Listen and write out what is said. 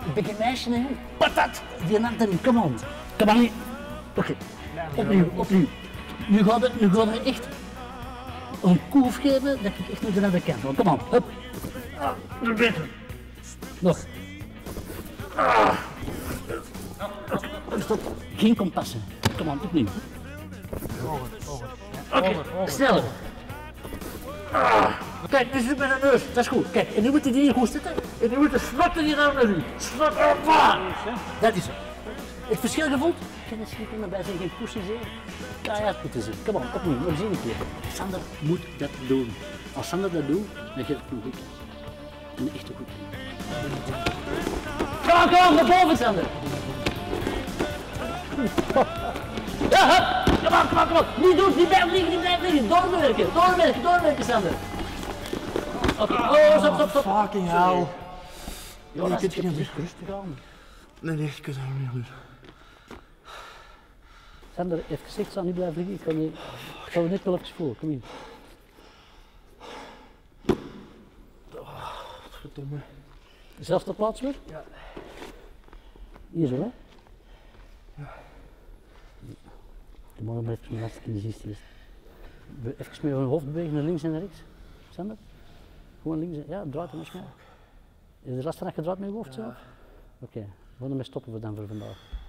Een beetje meisje, hè? Patat! Die hand erin, kom on. Kom aan. Oké, opnieuw. Nu gaat er echt een koef geven dat ik echt naar de andere kant wil. Kom on, hup. Nog beter. Nog. Stop. Geen kompassen. Kom on, opnieuw. Oké, sneller. Kijk, nu zit bij de neus. Dat is goed. Kijk, en nu moet hij hier goed zitten. En nu moet de snotten hier naar u. Snot, dat is het. Het verschil gevoeld? Geen schieten naar bij zijn, geen poesjes hier. Keihard moeten ze. Kom on, opnieuw, nog eens een keer. Sander moet dat doen. Als Sander dat doet, dan geeft het een goed. Een echte goed. Kom, naar boven, Sander. Ja, kom op. Niet doen, niet blijven liggen. Doorwerken, Sander. Oké, oh, stop. Fucking hell. Ja, dat is rustig aan. Nee, ik kan het niet doen. Sander heeft gezegd, ik zal niet blijven liggen. Ik zal net wel even voelen, kom hier. Verdomme. Dezelfde plaats weer? Ja. Hier zo, hè? Ja. De morgen maar even lastig in de gezicht is. Even met je hoofd bewegen naar links en naar rechts. Sander? Gewoon links en ja, draait hem eens mee. Is er last van dat je draait met je hoofd zo? Oké, we gaan ermee stoppen voor dan voor vandaag.